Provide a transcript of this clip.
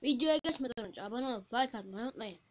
Videoya geçmeden önce abone olup like atmayı unutmayın.